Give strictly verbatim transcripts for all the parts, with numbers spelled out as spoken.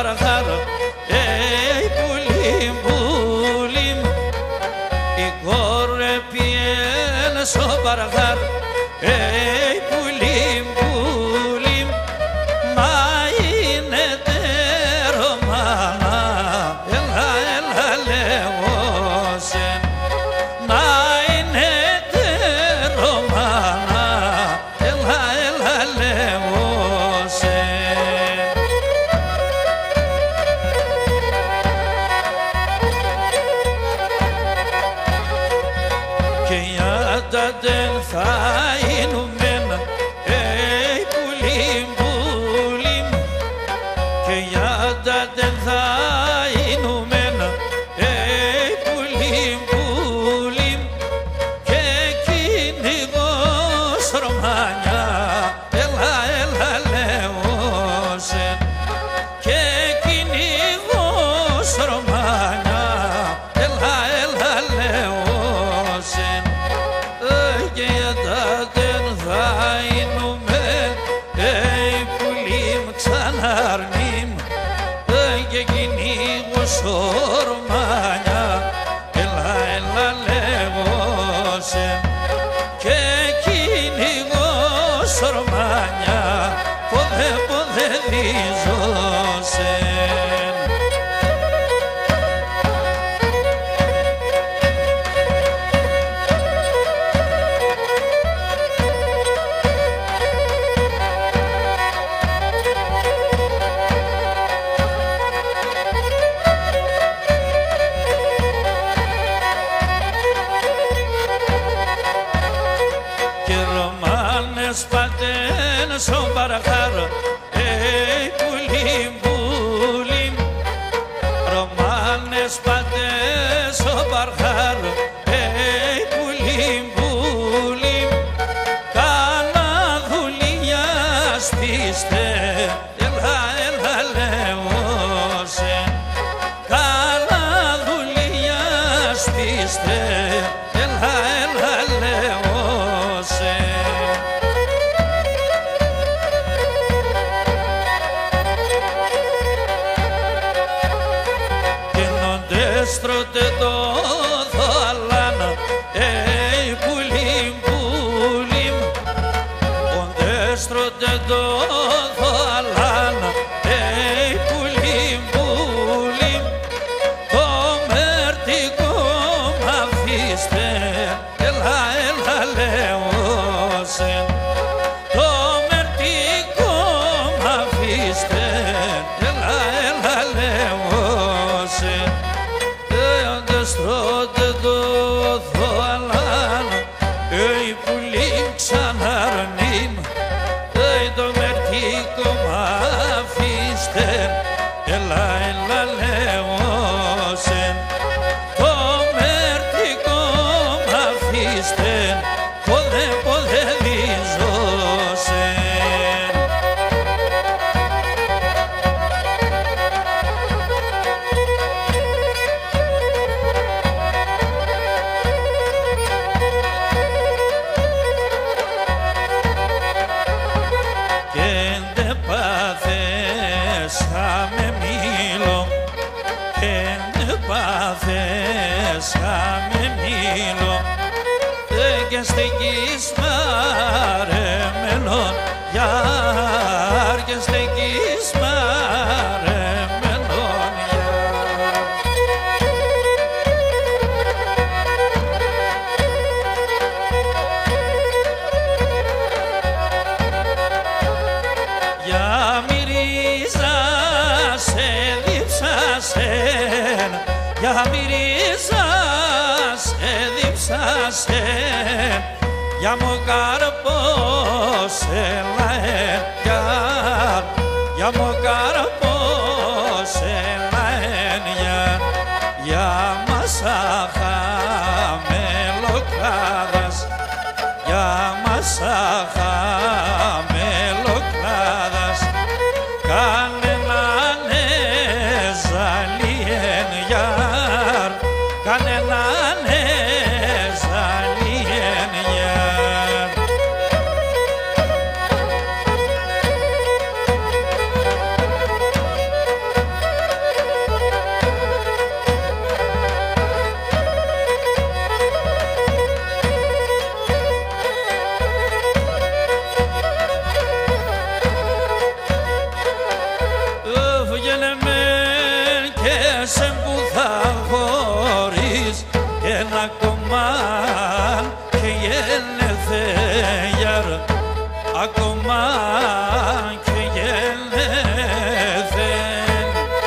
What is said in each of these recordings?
παραχάρ, ει πουλίμ, πουλίμ, η κόρε πιέλ στο παραχάρ, ει πουλίμ, πουλίμ, μα είναι τερομάνα, έλα, έλα λέγω σε, μα είναι τερομάνα, έλα, έλα λέγω σε. Και η άντα δεν θα εινουμένα, ει πουλίμ, πουλίμ, και η άντα δεν θα εινουμένα, ει πουλίμ, πουλίμ, και κυνηγός Ρωμάνια, έλα, έλα λέγω σε, και κυνηγός Ρωμάνια, έλα, έλα λέγω σε. Και γιατί δεν θα είνουμε, ει πουλίμ ξαναρνίμ, και κυνήγος Ρωμάνια, έλα, έλα λέγω σε, και κυνήγος Ρωμάνια, πόδε, πόδε δίζωσε. Πατέν στον παραχάρ, ει πουλίμ, πουλίμ, Ρωμάνες πατέν στον παραχάρ, ει πουλίμ, πουλίμ, κάνα δουλειά σπίστε, έλα, έλα λέγω σε, κάνα δουλειά σπίστε, έλα, έλα λέγω σε. Στρώτε το θαλάνα, ει πουλίμ, πουλίμ, όντε στρώτε το θαλάνα, ει πουλίμ, πουλίμ, το μερτικό μ' αφήστε, έλα, έλα λέγω σε, το μερτικό μ' αφήστε, έλα, έλα λέγω σε. Στρώτε το θαλάνα, ει πουλίμ ξαναρνίμ, ει το μερτικό μ' αφήστε, έλα, έλα λέγω σε, το μερτικό μ' αφήστε, πόδε, πόδε δίζωσε. Πάθεσαμε μήλο, και στεγγείς μαρεμένον, γιάρ, και στεγγείς μαρεμένον, γιάρ. Για μυρίζα σε δίψασεν, για μυρίζα σε δίψασεν, για μου καρπός ελαέν, γιάρ, για μου καρπός ελαέν, γιάρ, για μας αχαμελοκλάδας, για μας αχαμελοκλάδας, κανέναν εζαλιέν, γιάρ, κανέναν εζαλιέν, γιάρ. ακόμα και γελέθεν.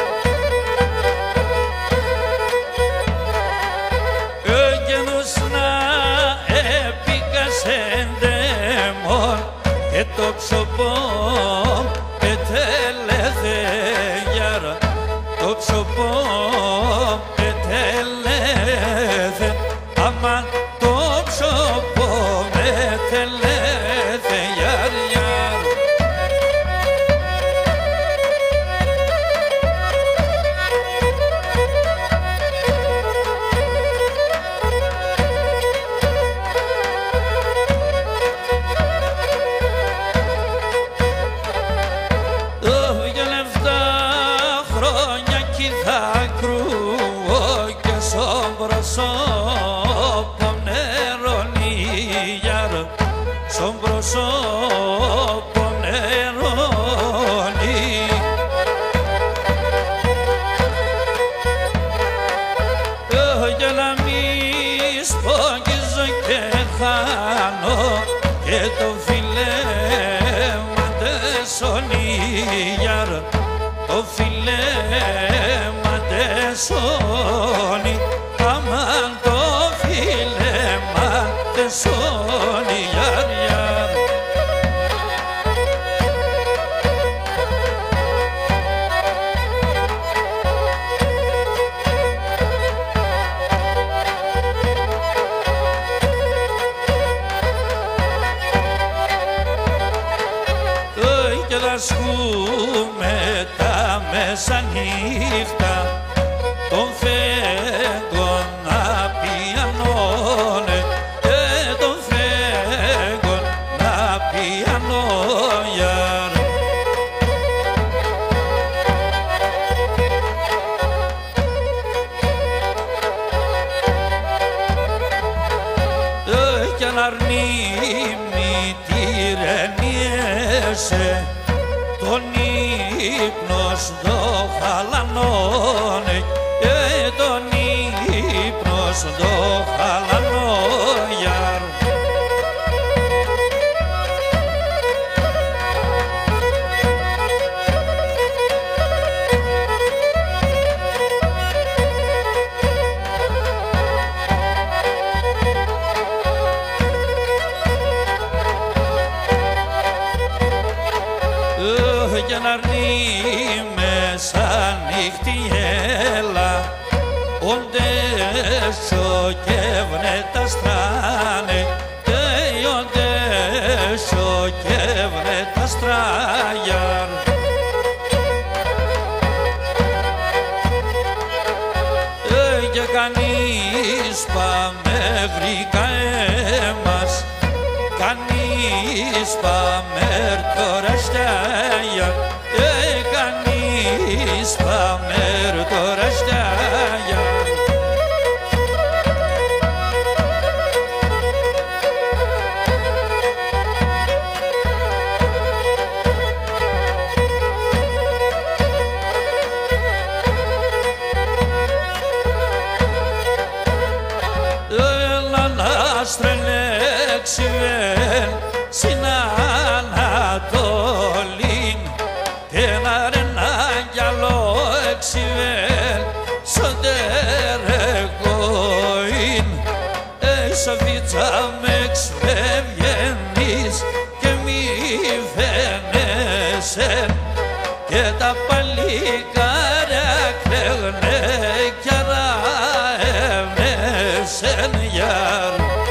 Εγγενούς να επίκασεν δαίμον και το ξοπόν ετέλεθεν γιάρα, το ξοπόν ετέλεθεν, αμάν το ξοπόν ετέλεθεν γιάρ γιάρ. Για λεφτά χρόνια κι θα κρούω και στον προσώπο νερώνει γιάρα, στον προσώπο νερώνει. Για να μη σπογγίζω και χάνω και το φιλέμα τεσώνει γιάρα, το φιλέμα τεσώνει, αμάν το φιλέμα τεσώνει γιάρ γιάρ. Και δασκούμε τα μεσανύχτα των φέγγων να πιανώνε και των φέγγων να πιανώνιαρ. Κι αν αρνεί μη τυρεννιέσαι, τον ύπνο στο χαλανώνε και τον ύπνο στο χαλανώνιαρ. Για να αρνεί μεσανύχτη έλα, όντες σοκεύνε τα στράνε και όντες σοκεύνε τα στράγιαρ. Και κανείς πάμε βρήκα έμας, κανείς πάμε τώρα στάγια, και κανείς πάμε τώρα στάγια. Έλα να στρελέξει βεν στην Ανατολήν και να ρενά γυαλό εξιβεν στον τερεγόιν. Ει σοφίτσα με εξβευγενείς και μη φαίνεσαι και τα παλικάρια κλαίγνε κι αραεύνεσεν γιάρ.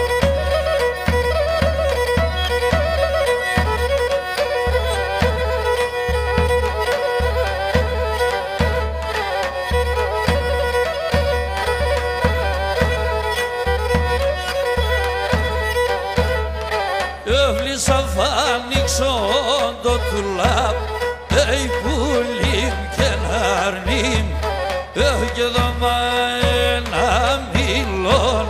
Εύλησα φάνηξον το τουλάπ, ει πουλίμ και ναρνίμ, και δώμα ένα μήλον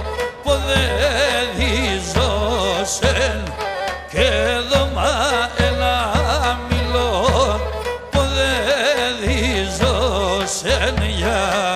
ποδεδίζωσεν, και δώμα ένα μήλον ποδεδίζωσεν γιάρ.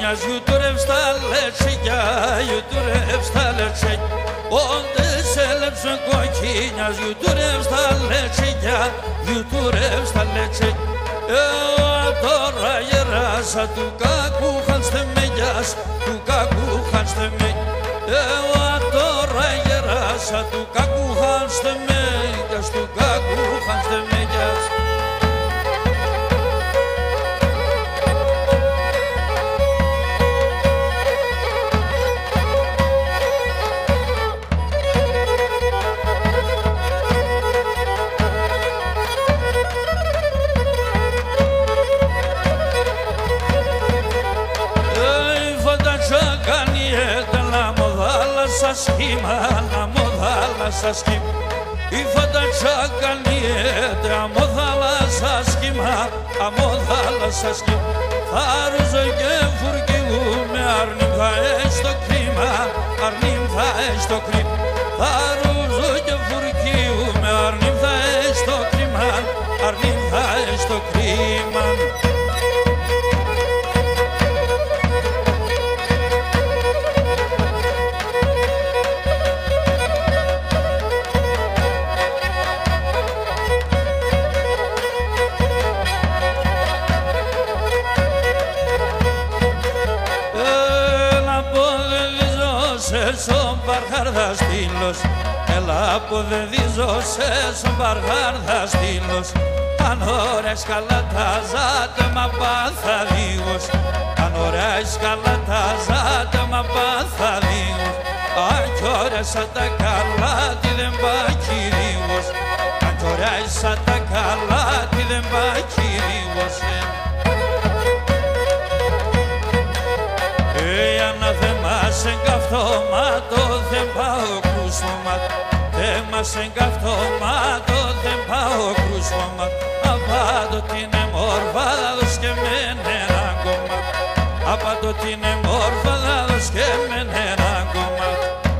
κοκκίνιας γιουτουρεύς τα λετσίκια, γιουτουρεύς τα λετσίκια. Όντες έλεψαν κοκκίνιας γιουτουρεύς τα λετσίκια, γιουτουρεύς τα λετσίκια. Εγώ τώρα γεράσα του κακού χάνστε με γιας, του κακού χάνστε με. Εγώ τώρα γεράσα του κακού χάνστε με γιας, του κακού χάνστε με γιας. Σχήμα, να μου θάλασσα σχήμα. Η φανταξά καλιέται, αμώ θάλασσα σχήμα, αμώ θάλασσα σχήμα. Θα ρούζω και φουρκιούμε, αρνήμ θα έχει το κρίμα, αρνήμ θα έχει το κρίμα. Θα ρούζω και φουρκιούμε, αρνήμ θα έχει το κρίμα, αρνήμ θα έχει το κρίμα. Son barjardas tilos, el apodedizo se son barjardas tilos. Anora escalatazata ma pathadivos, anora escalatazata ma pathadivos. Anchora satakalati den bakirivos, anchora satakalati den bakirivos. Δεν καυτό μάτω, δεν πάω κρούσμα. Δεν μας εγκαυτό δεν πάω κρούσμα. Απάντω την εμόρφα, θα δώσ' και μεν ένα κομμάτι. Απάντω την εμόρφα, θα δώσ' και μεν ένα κομμάτι.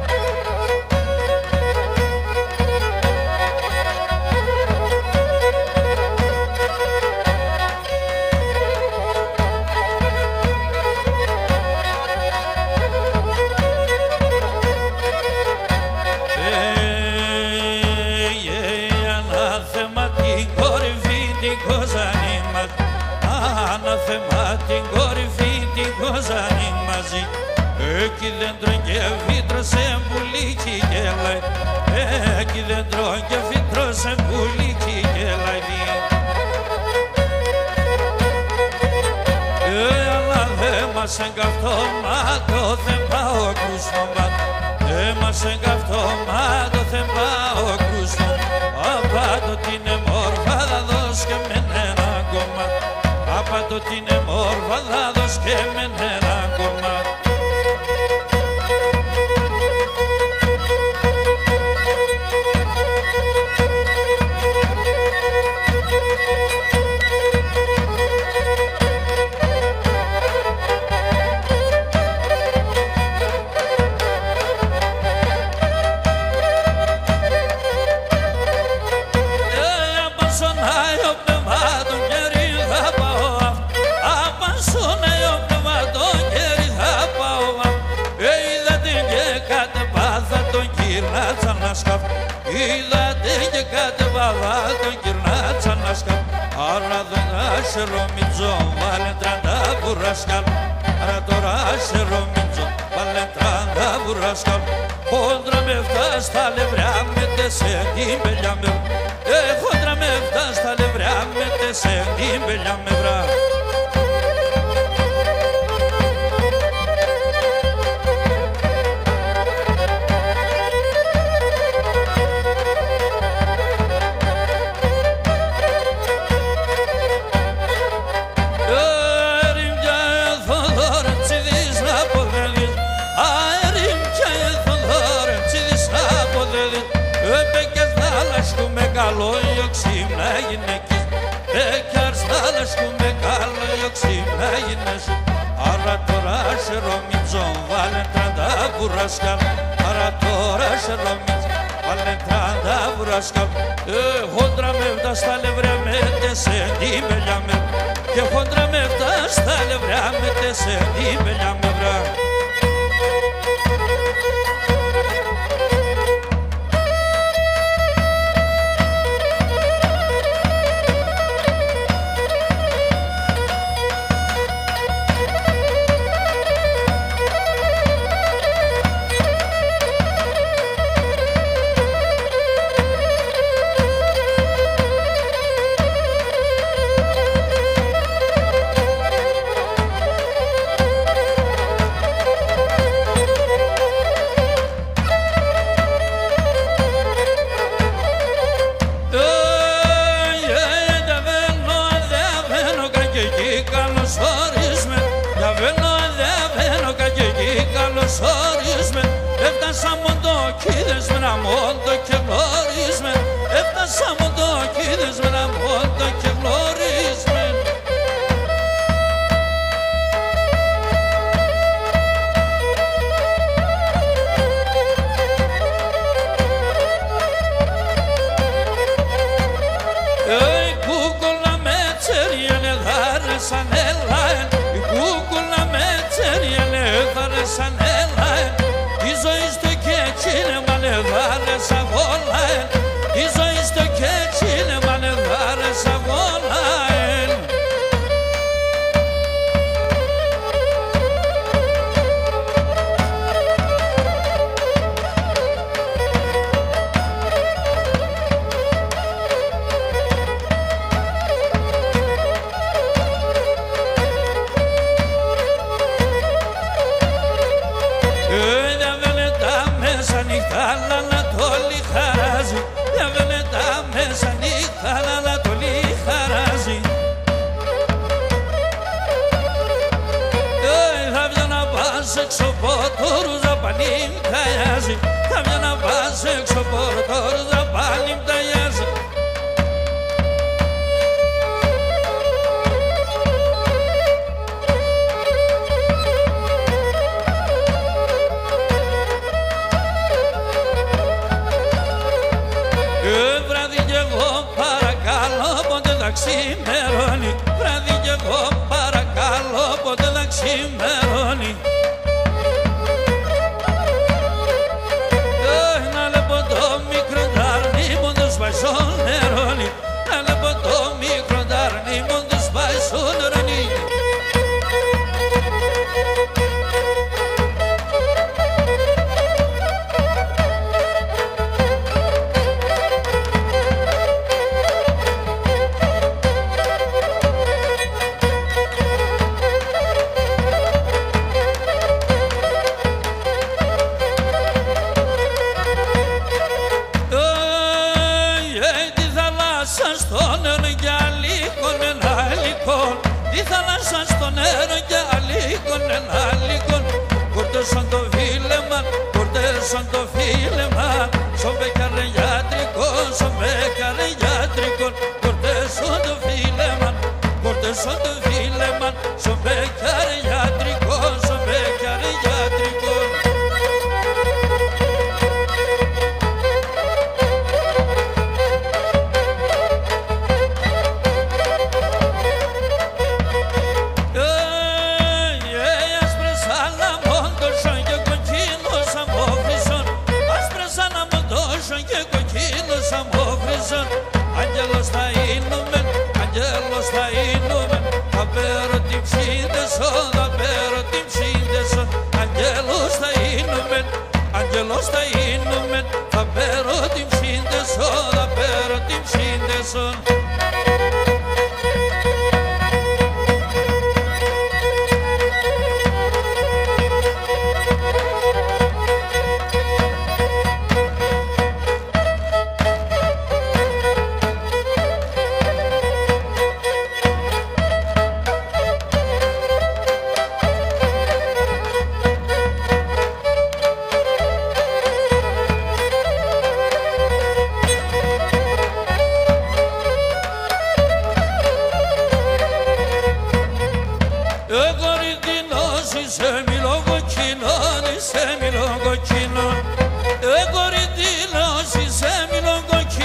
Ανάθεμα την κορυφή την κοζάνη μαζί. Εκεί δέντρο και φύτρο σε πουλίκι γελάει. Εκεί δέντρο και φύτρο σε πουλίκι γελάει. Αλλά δεν μας εγκαυτό μάτω, δεν πάω κρούσμα. Δεν μας εγκαυτό μάτω, δεν πάω κρούσμα. Απάντω την εμόρφα, θα δώσ' και με ένα κομμάτι. Απάντω την εμόρφα, θα δώσ' και με ένα κομμάτι. Είδατε και κατεβάλα τον κυρνάτσα να σκάλ. Άρα τώρα σε ρομιτζό βάλε τράντα βουρασκάλ. Άρα τώρα σε ρομιτζό βάλε τράντα βουρασκάλ. Χόντρα με φτά στα λευριά με τεσσέντη μπελιά με βρά. Ε, χόντρα με φτά στα λευριά με τεσσέντη μπελιά με βρά. Καλό ιοξύμνα γυναίκης, έκιαρς θα λασκούμε καλό ιοξύμνα γυναίκης. Άρα τώρα σε ρομιτζό βάλε τράντα βουρασκάλ. Άρα τώρα σε ρομιτζό βάλε τράντα βράσκα. Χόντρα με φτά στα λευρά με τεσέντη μελιά με. Και χόντρα με φτά στα λευρά με τεσέντη μελιά με βρά. Έφτασα μοντοκίδες με ένα μόντο και γνωρίσμε. Έφτασα μοντοκίδες με ένα μόντο και γνωρίσμε. Η κούκολα με τσέριανε δάρεσαν έλαεν. Η κούκολα με τσέριανε δάρεσαν έλαεν. Η ζωή στο κέτσινε μανε δάρεσα βόλαεν. Η ζωή στο κέτσινε μανε δάρεσα βόλαεν. Ανατολή χαράζει, διαβαίνε τα μέσα νύχτα, Ανατολή χαράζει. Θα βγει να πας έξω πόρτορους, θα πανίμ ταιάζει. Θα βγει να πας έξω πόρτορους, θα πανίμ ταιάζει. Ξημερώνει, βράδυ κι εγώ παρακαλώ ποτέ θα ξημερώνει. Να λεπω το μικρό τάρνι μου το σπάει στο νερόνι. Να λεπω το μικρό τάρνι μου το σπάει στο νερόνι. Η θάλασσα στο νερό και αλήκον ένα αλήκον. Κορτέσαν το φίλεμα, κορτέσαν το φίλεμα. Στον μπέκαρε γιατρικό, στον μπέκαρε γιατρικό. Κορτέσαν το φίλεμα, κορτέσαν το φίλεμα. Στον μπέκαρε γιατρικό, στον μπέκαρε γιατρικό. Άγγελος θα είνουμε, άγγελος θα είνουμε. Θα πέρω την ψήντεσο, θα πέρω την ψήντεσο. Άγγελος θα είνουμε, άγγελος θα είνουμε. Θα πέρω την ψήντεσο, θα πέρω την ψήντεσο. σε μιλόγω κοινό, εγώ ρητήλος, σε μιλόγω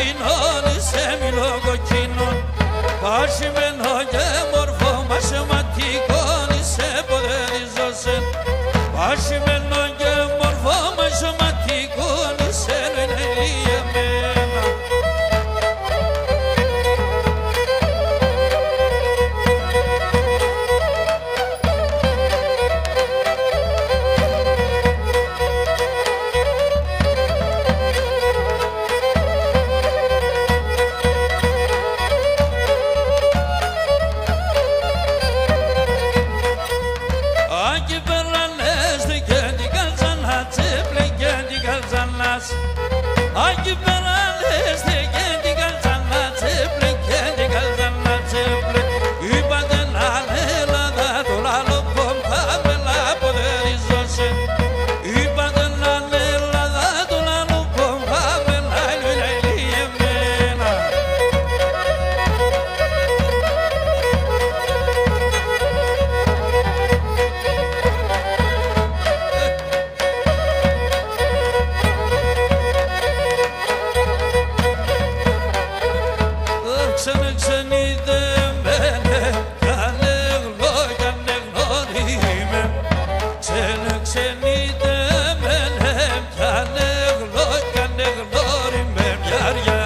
βασιμένο και μορφό μασιωματικό σε ποδεριζώσε. Βασιμένο και μορφό μασιωματικό σε λιεμένα. Aki perales de kendi kalzana teple kendi kalzana teple Ibaden alela da dolalo pom kamela poderizose Ibaden alela da dolalo pom kamela liyemena Ξένε ξενίδε μένε, κάνε γλω, κάνε γνώριμε. Ξένε ξενίδε μένε, κάνε γλω, κάνε γνώριμε μοιάρια.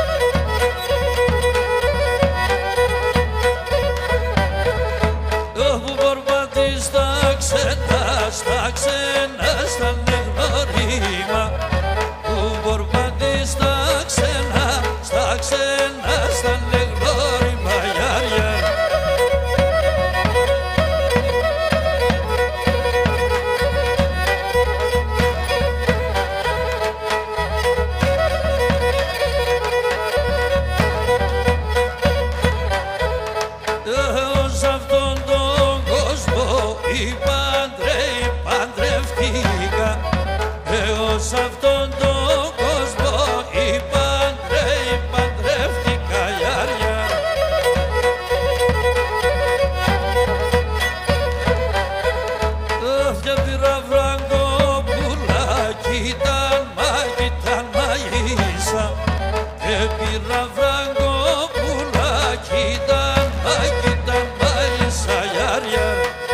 Όπου πορπατείς στα ξένα, στα ξένα, στα γνώριμα. Που πορπατείς στα ξένα, στα ξένα, στα γνώριμα γιάρια. Εγώ σ' αυτόν τον κόσμο η πάντρε, παντρευτήκα. Εγώ σ' αυτόν τον κόσμο η πάντρε, παντρευτήκα γιάρια. Αυτιά πήρα βραγκοπουλάκι, ήταν μάγι, ήταν μαγίσα. Και πήρα βραγκοπουλάκι, ήταν μάγι, ήταν μαγίσα γιάρια.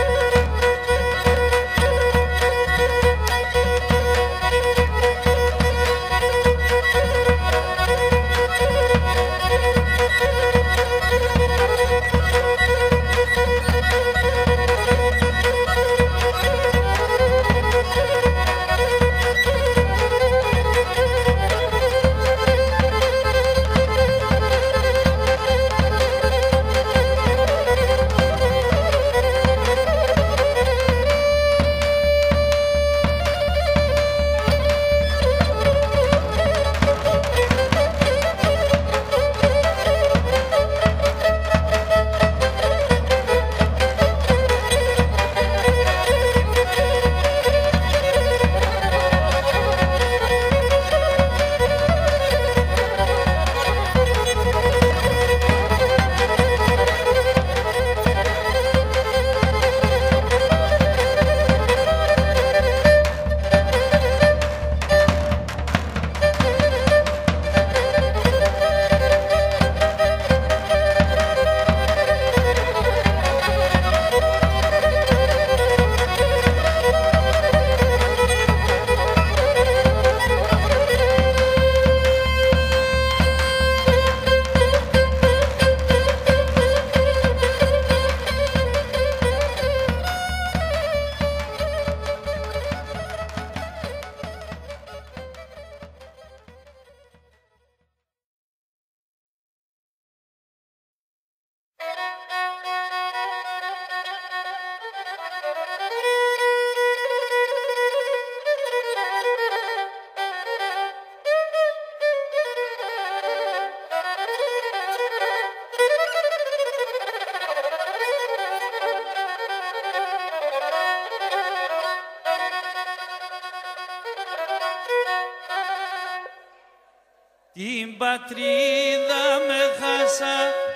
Την πατρίδα με χάσα,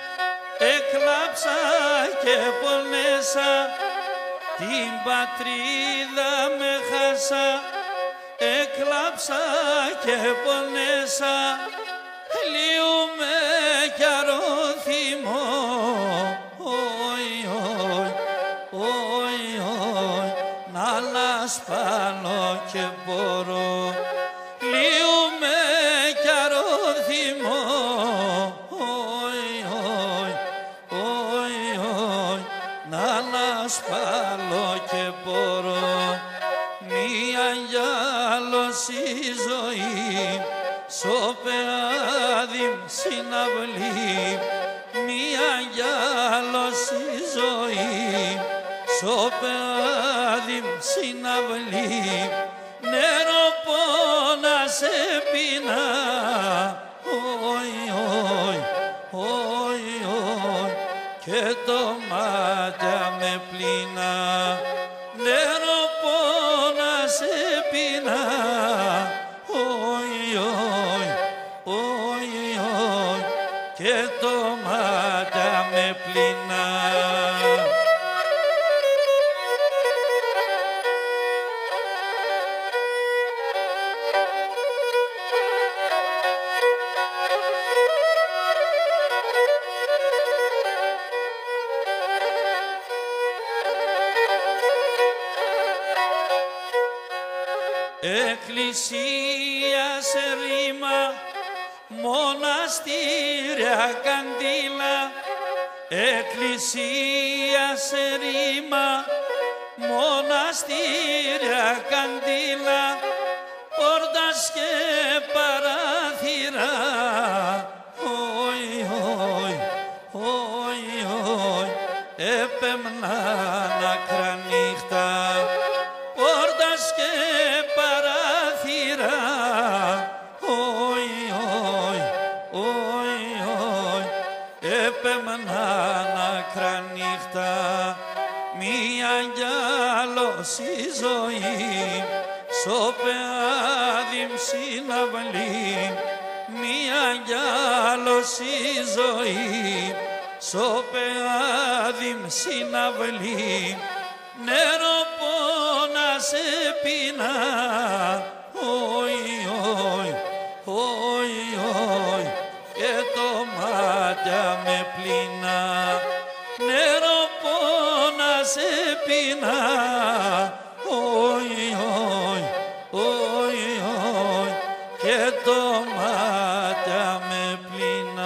έκλαψα και πονέσα. Την πατρίδα με χάσα, έκλαψα και πονέσα. Λιούμε κι αρωθυμώ σπάνω και μπορώ λιούμε κι αρωθυμώ όι, όι, όι, όι, να ανασπάλω και μπορώ μία γυάλωση ζωή στο πεάδι συναυλή μία γυάλωση ζωή στο πεάδι συναυλή νερό πόνα σε πεινά όι, όι, όι, όι και το μάτια με πλήνα νερό πόνα σε πεινά όι, όι, όι, όι και το μάτια με πλήνα. Εκκλησία σε ρήμα, μοναστήρια καντήλα. Εκκλησία σε ρήμα, μοναστήρια καντήλα. Πόρτας και παράθυρα, όι, όι, όι, όι, έπεμναν άκρα νύχτα. Πόρτας και παράθυρα, όι, όι, όι, όι, έπεμναν άκρα νύχτα. Μία γυάλωση ζωή, στο πεάδι συναυλή. Μία γυάλωση ζωή, στο πεάδι συναυλή. Νερό πόνα σε πεινά, όι, όι, όι, όι, και το μάτια με πλήνα. Νερό πόνα σε πεινά, όι, όι, όι, όι, και το μάτια με πλήνα.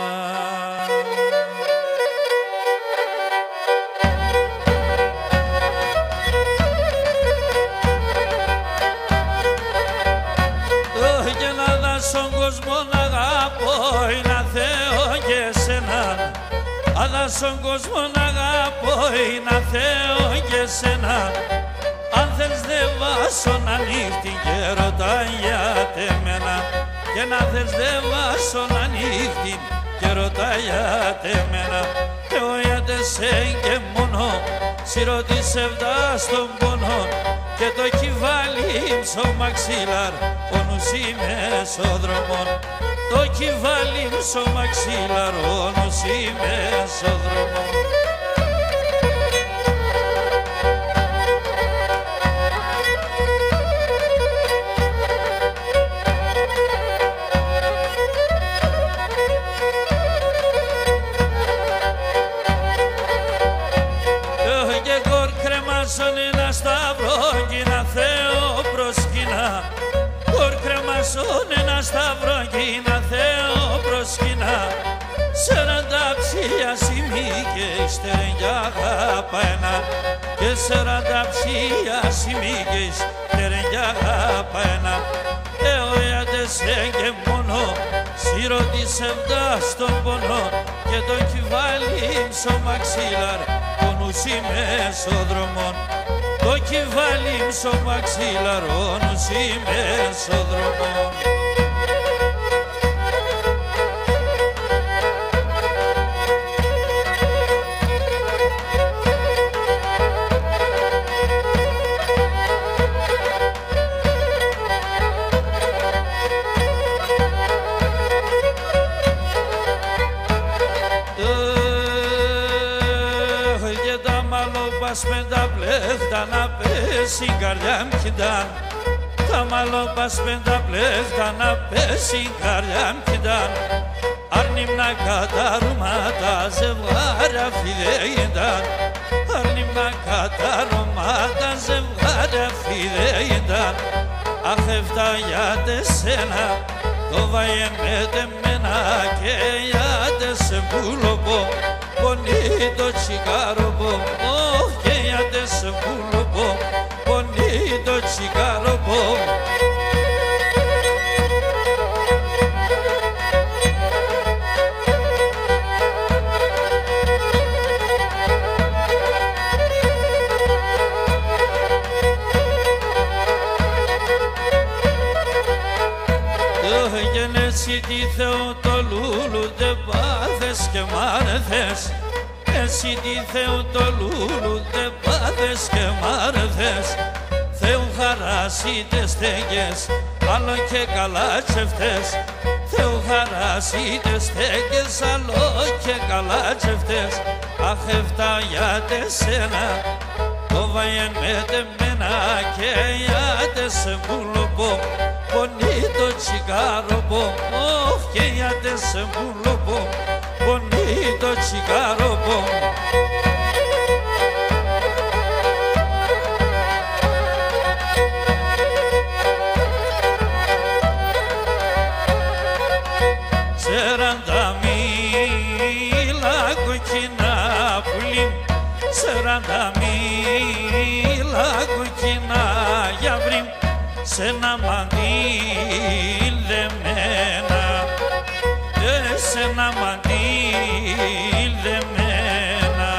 Στον κόσμο να αγαπώ, είναι Θεό και σένα. Αλλά στον κόσμο να αγαπώ, είναι Θεό και σένα. Αν θες δε βάσω να νύχτη και ρωτάει για τεμένα. Και να θες δε βάσω να νύχτη και ρωτάει για τεμένα. Εγώ για τεσέν και μόνο, σιρωτήσε βδά στον πόνο. Και το κυβάλι στο μαξίλαρ, ο νους είμαι στο δρόμον. Το κυβάλι στο μαξίλαρ, ο νους είμαι στο δρόμον. Και κορ κρεμάσον ένα σταυρό κι ένα Θεό προσκυνά. Κορ κρεμάσον ένα σταυρό κι ένα Θεό προσκυνά. Σαράντα ψηλιά σημίγες τερενιά αγαπένα. Και σαράντα ψηλιά σημίγες τερενιά αγαπένα. Εγώ ιατεσέ και μόνο, σιρωτήσε βδά στον πόνο. Και το κυβάλι στο μαξίλαρ, ο νους είμαι στο δρόμον. Το κυβάλι στο μαξίλαρ, ο νους είμαι στο δρόμον. Με τα πλέχτα να πέσει η καρδιά μου κοιτάν. Τα μαλόπας με τα πλέχτα να πέσει η καρδιά μου κοιτάν. Αρνήμνα καταρούματα ζευγάρια φιδέινταν. Αρνήμνα ένα κατάρωματα ζευγάρια φίδε ήταν. Αχ, εφτάγιατε σένα, το βαϊεμέτε μένα και γιάτε σε πουλοπό, bonito cigarro, oh, que ya te se pulpo, bonito cigarro. Εσύ τι Θεό το λούλου δεν πάθες και μ' άρεθες. Εσύ τι Θεό το λούλου δεν πάθες και μ' άρεθες. Θεού χαράσιτε στέγες, άλλο και καλά τσεφτές. Θεού χαράσιτε στέγες, άλλο και καλά τσεφτές. Αχ, εφτάγιατε σένα, το βαϊεμέτε μένα και γιάτε σε βουλοπό. Bonito cigarro, oh, que ya te se pulpo, bonito cigarro. Σεράντα μίλα κοκκινά πουλί, σεράντα μίλα κοκκινά για βρύμ. Σε ένα μαντίλ δεμένα, ε, σε ένα μαντίλ δεμένα.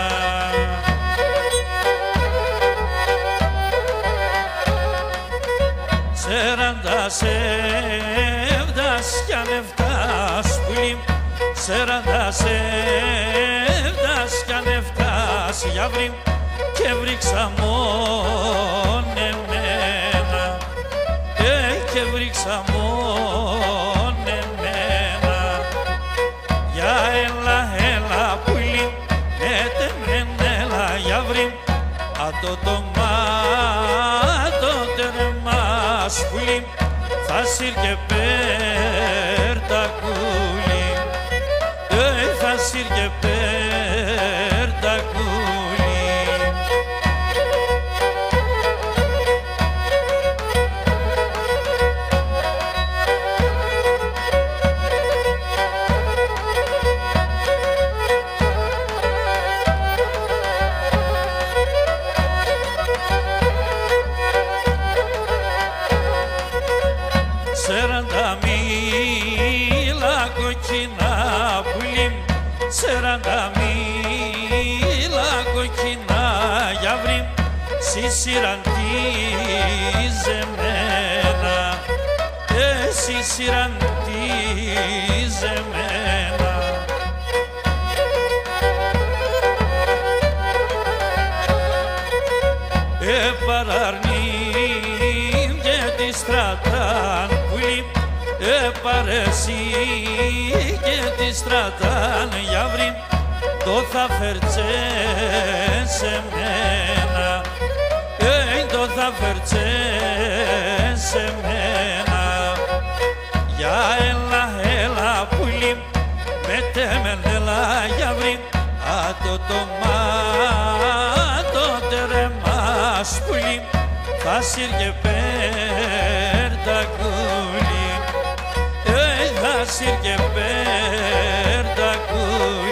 Σεράντα σέβδας κι αν εφτάς πουλί, σεράντα σέβδας κι αν εφτάς για βρύμ και βρήξα μόνο εμένα. Και βρήξα μόνο εμένα. Για έλα, έλα πουλί, έτε μεν έλα για βρύμ. Ατό το μάτο τερμάς πουλί, θα σύρ και πέρ τα κούλι. Ε, θα σύρ και πέρ τα κούλι. Σεράντα μίλα κοκκινά πουλί, σεράντα μίλα κοκκινά για βρύμ, συσυραντίζεμένα, ε, συσυραντίζεμένα. Ε, παραρνήμ και τη στρατάν πουλί, ε, παρεσί και τη στρατάν για βρύμ, το θα φερτσέ σε μένα, ε, το θα φερτσέ σε μένα. Για έλα, έλα πουλί, μετέ μεν έλα για βρύμ, άτο το μάτο τερεμάς πουλί, θα σύρ και πέρ τα κούλι, ε, θα σύρ και πέρ τα κούλι.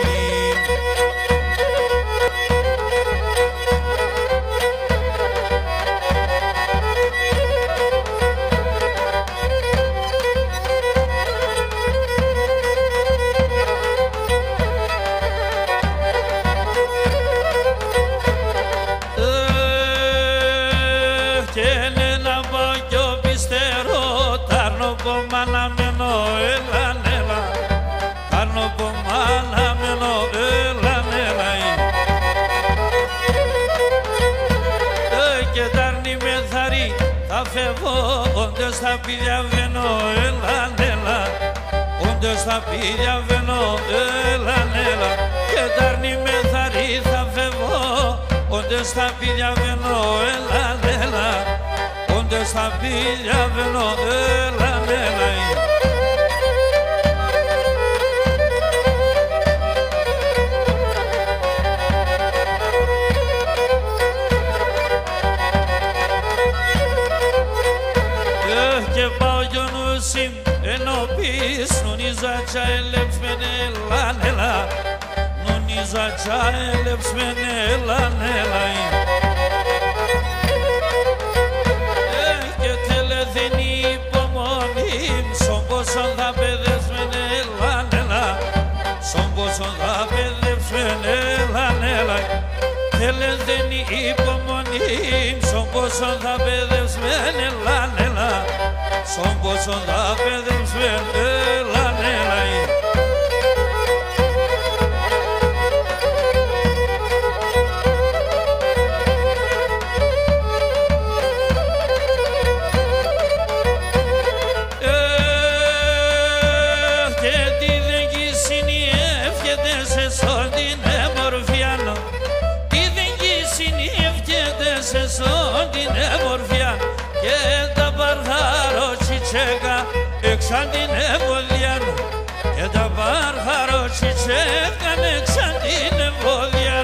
Όντως θα πει διαβαίνω, έλα, έλα. Όντως θα πει διαβαίνω, έλα, έλα. Και τ' αρνη με θαρεί θα φεύγω. Όντως θα πει διαβαίνω, έλα, έλα. Όντως θα πει διαβαίνω, έλα, έλα. έλα, έλα. Νονίζα τσα έλεψ με έλα, έλα. Και τέλε δεν υπομονή, σον πόσον θα παιδεύσμεν έλα, έλα. Σον πόσον θα παιδεύσμεν έλα, έλα. Τέλε δεν υπομονή, σον πόσον θα παιδεύσμεν έλα, έλα. Σον πόσον θα παιδεύσμεν έλα, έλα. Και τα παρχαρό τσιτσέκα έξαν την εμβολιά και τα παρχαρό τσιτσέκα έξαν την εμβολιά.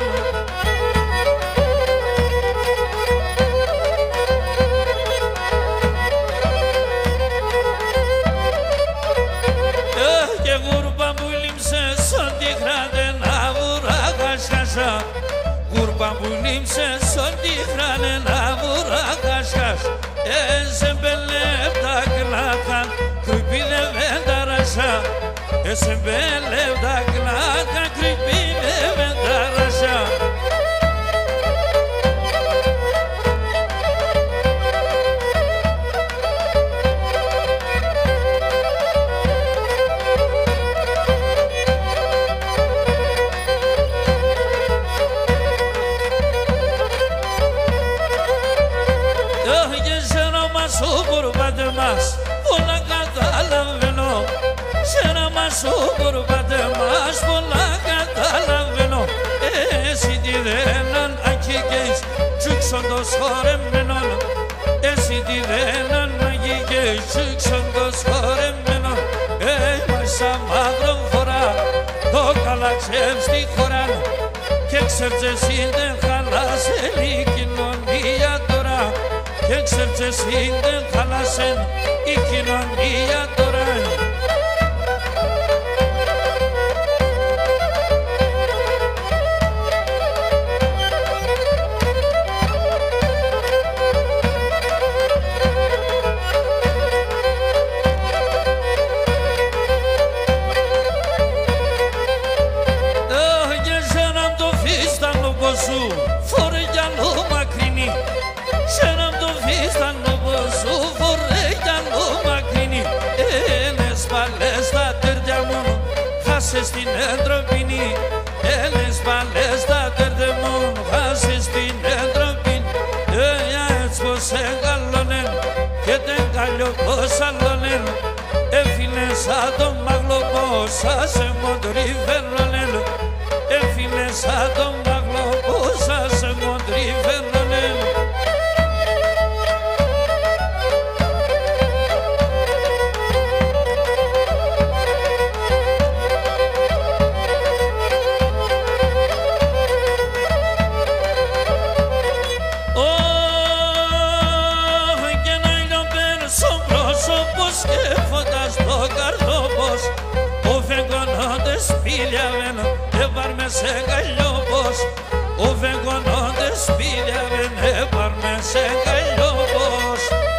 Και γούρπα που λίμψε σον τη χράνε να βουράκασχασα, γούρπα που λίμψε σον τη χράνε να βουράκασχας. Έσαι μπελεύτα κλάκα, κρυπίδευε τα ρασά. Έσαι μπελεύτα κλάκα, κρυπίδευε τα ρασά. Σούπουρπατε μας, πολλά καταλαβαίνω. Σούπουρπατε μας, πολλά καταλαβαίνω. Εσύ τι δέναν ακίκες, τσούξον το σχορεμένον. Εσύ τι δέναν ακίκες, τσούξον το σχορεμένον. Ε, μάσα μαύρο φορά, το καλαξέμ στη χώρα. Και ξέρεις είναι χαλάσελη κοινωνία τώρα. Και ξέρεις είναι χαλάσεν η κοινωνία τώρα. Για σένα το φίστανο πως σου φορέ κι άλλο μακρινή. Σένα το φίστανο πως σου φορέ κι άλλο μακρινή. Ένες παλές τα τέρτια μου χάσες την εντροπινή. Ένες παλές τα τέρτια μου χάσες την εντροπινή. Έτσι πως εγκαλώνεν και τεν καλλιό πως αλλώνεν. Έφυνες σαν τον μαγλό πως σας εμοντριβέρνονεν. Έφυνες σαν τον μαγλό πως σας εμοντριβέρνονεν. Και φωτάς το καρδόπος, ο φεγγονόντες πήλιαβεν, έβαρμε σε καλλιόπος. Ο φεγγονόντες πήλιαβεν, έβαρμε σε καλλιόπος.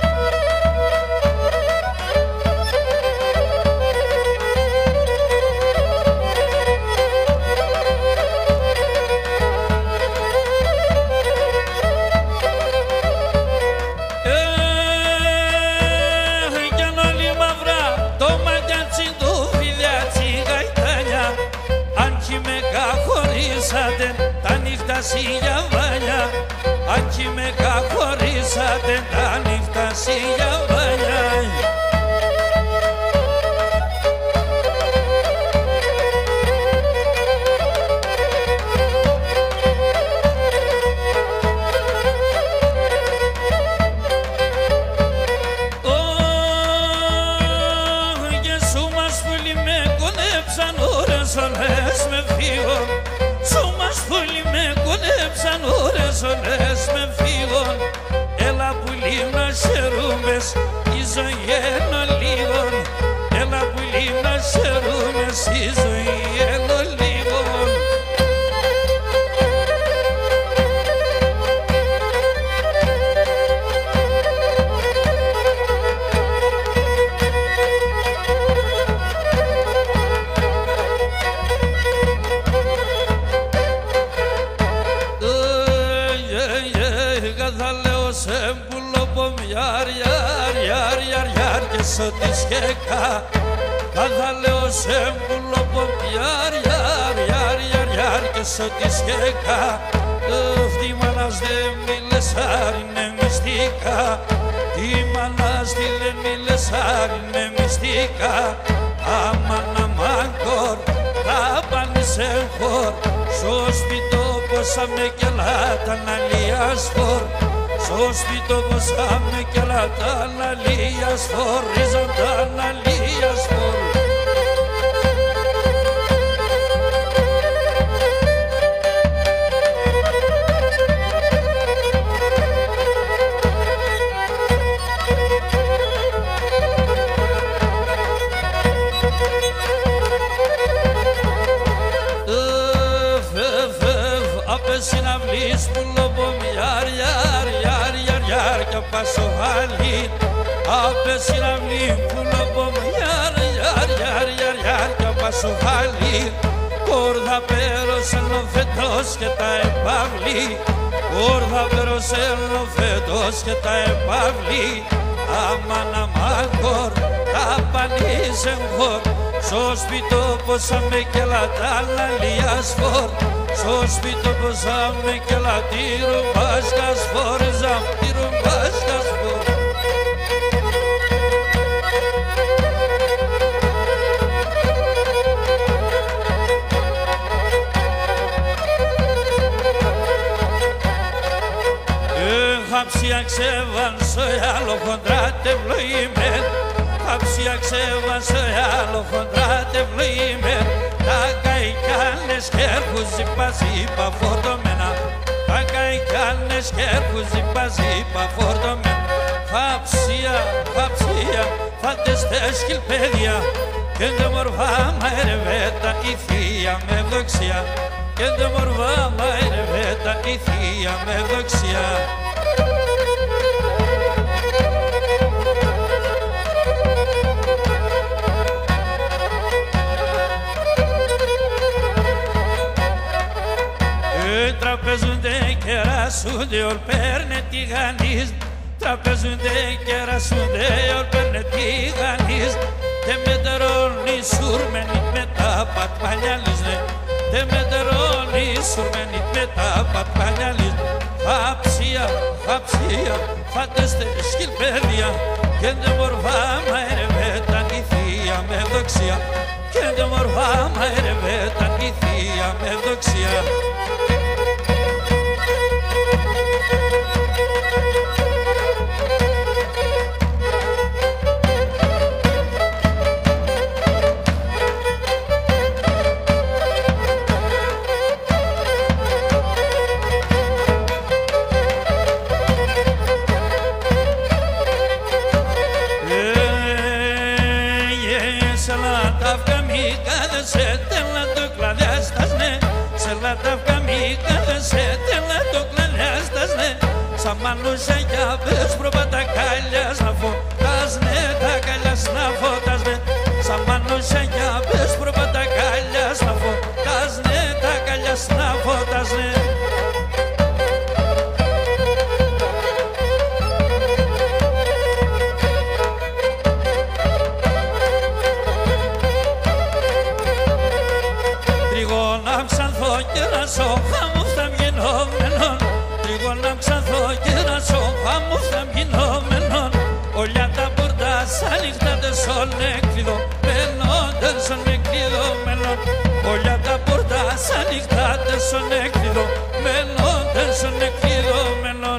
Τα νύχτα σιγιαβάνια, ακεί με κακορίσατε τα νύχτα σιγιαβάνια. Και σου μας πουλί με κονέψαν ώρες ώρες με φύγον. Σου μας πουλί με κονέψαν ώρες ώρες με φύγον. Έλα πουλί να σερούμες, η ζωή ένα λίγον. Έλα πουλί να σερούμες, η ζωή στο δισκέκα. Κάθε λέω σε μπουλοπομ, γιάρ, γιάρ, γιάρ, γιάρ, γιάρ και στο δισκέκα. Αυτή η μάνας δεν μίλες, άρ είναι μυστικά. Η μάνας τι δεν μίλες, άρ είναι μυστικά. Αμάν, αμάν, κορ, τα πάνε σε χορ. Στο σπιτό πόσα με κελάτα να λιασφόρ. Στο σπιτό πόσα με κελάτα να λιασφόρ. Ρίζοντα να λιασφόρ. Συναυλής που λόπομ, γιάρ, γιάρ, γιάρ, γιάρ, γιάρ και πάσω χάλι. Απε συναυλή που λόπομ, γιάρ, γιάρ, γιάρ, γιάρ, γιάρ και πάσω χάλι. Κόρδα πέρωσαν ο φετός και τα επαύλη. Κόρδα πέρωσαν ο φετός και τα επαύλη. Αμάν, αμάν, κορ, τα πανίσεν χορ. Στο σπιτό πόσα με κελάτα να λιασφόρ. Στο σπίτι πόσα με κελατήρου μπάσκας φόρεζα, τύρου μπάσκας φόρ. Χαψία ξεβάνσω άλλο χοντράτε βλοήμεν. Χαψία ξεβάνσω άλλο χοντράτε βλοήμεν. Τα καϊκάνες κέρπους ζήπα ζήπα φορτωμένα. Τα καϊκάνες κέρπους ζήπα ζήπα φορτωμένα. Χαψία, χαψία, φαντεστές κυλπέδια. Και το μορφά μαερεβέτα η θεία με ευδοξία. Και το μορφά μαερεβέτα η θεία με ευδοξία. Τραπεζούνται και ρασούνται, ολ παίρνε τηγανείς. Τραπεζούνται και ρασούνται, ολ παίρνε τηγανείς. Τε μετερώνει σουρμένοι με τα πατμανιαλίζνε. Τε μετερώνει σουρμένοι με τα πατμανιαλίζνε. Χαψία, χαψία, φαντεστε σκυλπέδια. Και δε μορφά μαερεβέταν η θεία με ευδοξία. Και δε μορφά μαερεβέταν η θεία με ευδοξία. Σαν μανούσα για πες προπά τα κάλιας να φωτάσνε, τα κάλιας να φωτάσνε. Σαν μανούσα για πες προπά τα κάλιας να φωτάσνε, τα κάλιας να φωτάσνε. Τριγώνα ψανθώ και να σώχα μου στα μγενόμενον. Τριγώνα ψανθώ και να σώχα μου στα μγενόμενον. Όλια τα πορτά ανοιχτά δεν σον εκκλειδωμένον, δεν σον εκκλειδωμένον. Όλια τα πορτά ανοιχτά δεν σον εκκλειδωμένον, δεν σον εκκλειδωμένον.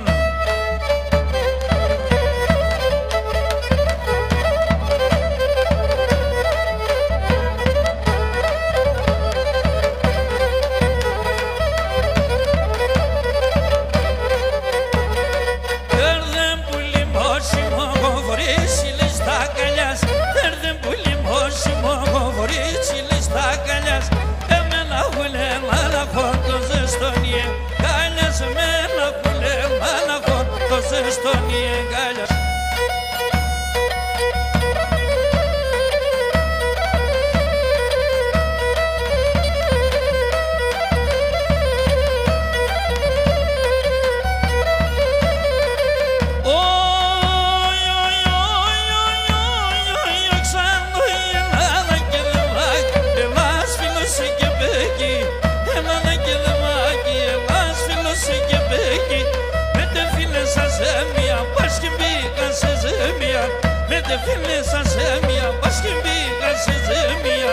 Έρδεν που λιμώσιμο γοβρίσι λες τα καλιάς. Έρδεν Haide filme să se mia, bașchimbi ca se zemia.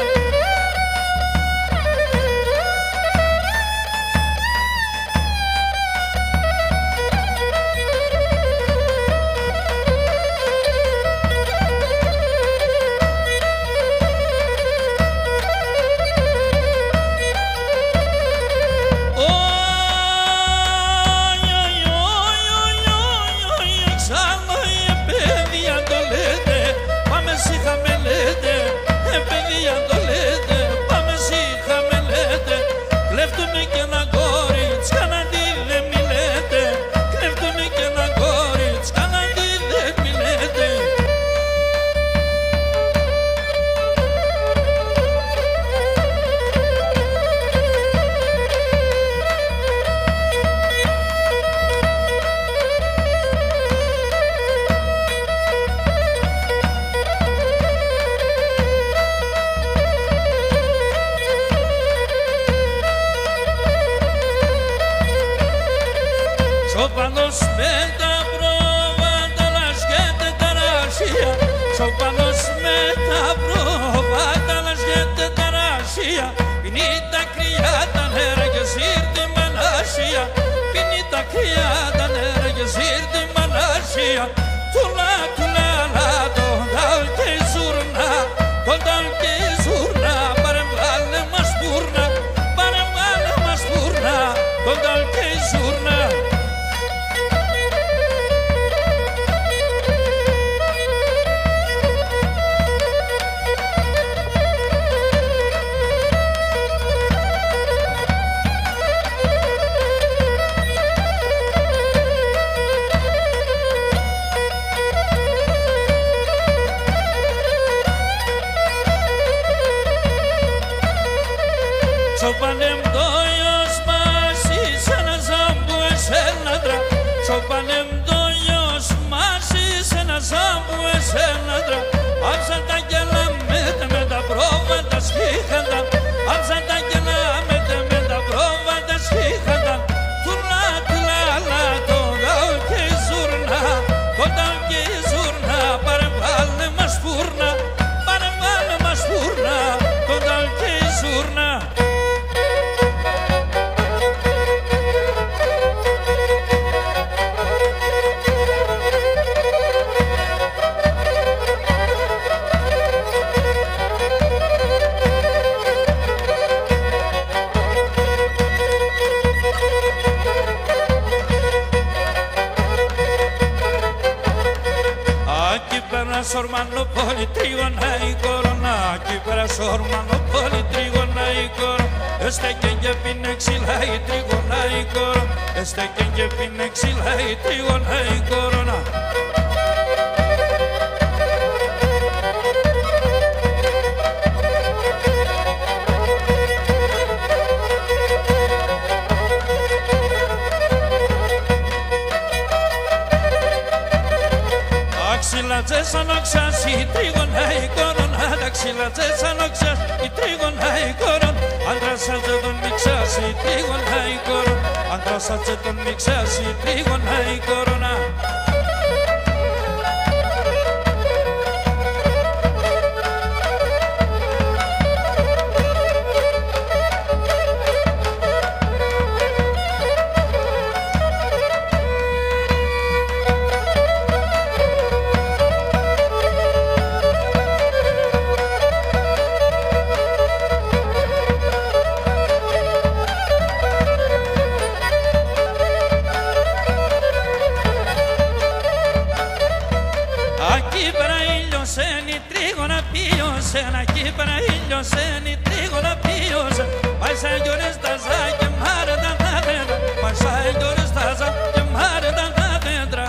Σοπανός με τα πρόβατα λασγέται τα ράσια. Σοπανός με τα πρόβατα λασγέται τα ράσια. Πίνει τα κρυά τα νερά και σύρτη μαλάσια. Πίνει τα κρυά τα νερά και σύρτη μαλάσια. Τουλά τουλά λα τον δάλ και η ζουρνά, τον δάλ και η ζουρνά. Παρεμβάλλε μας πουρνά, παρεμβάλλε μας πουρνά, τον δάλ και η ζουρνά. Σοπανέμ δόιος μας εις ένα ζάμπου εσέναντρα. Σοπανέμ δόιος μας εις ένα ζάμπου εσέναντρα. Άψαν τα γελά μέτε με τα πρόβατα σχήχαντα. Άψαν τα γελά μέτε με τα πρόβατα σχήχαντα. Τουρλά τουλά λα το δάω και η ζουρνά, το δάω και η ζουρνά. Παρεμβάλλε μας φούρνα, παρεμβάλλε μας φούρνα, το δάω και η ζουρνά. Σορμάνο πόλη τρίγωνα η κορώνα. Κι πέρα σορμάνο πόλη τρίγωνα η κορώνα. Εστέκεν και πίνε ξύλα η τρίγωνα η κορώνα. Εστέκεν και πίνε ξύλα η τρίγωνα η κορώνα. Ξυλατζές ανοξάς η τρίγωνα η κορώνα. Τα ξυλατζές ανοξάς η τρίγωνα η κορώνα. Άντρας άτζε τον μιξάς η τρίγωνα η κορώνα. Άντρας άτζε τον μιξάς η τρίγωνα η κορώνα. Ένα κύπρα ήλιωσεν η τρίγωνα πίωσε. Πάει σαν γιορές τα ζά και μάρεταν τα δέντρα. Πάει σαν γιορές τα ζά και μάρεταν τα δέντρα.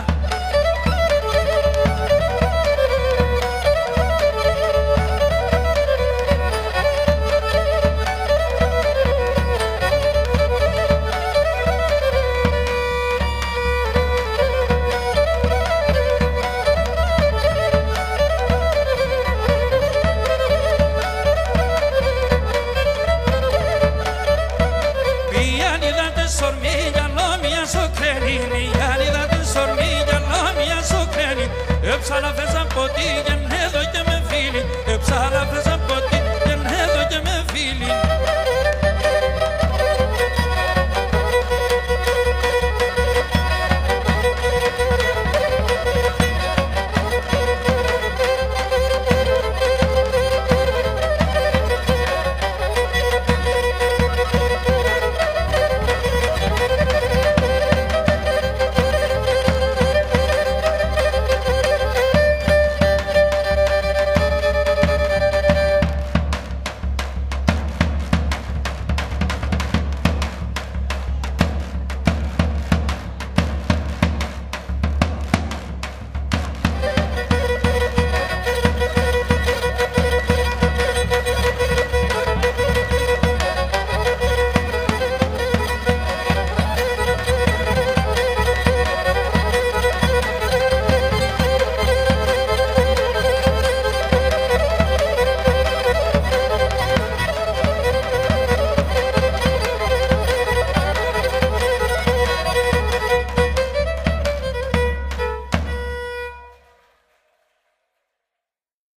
Έψαλα φες από τη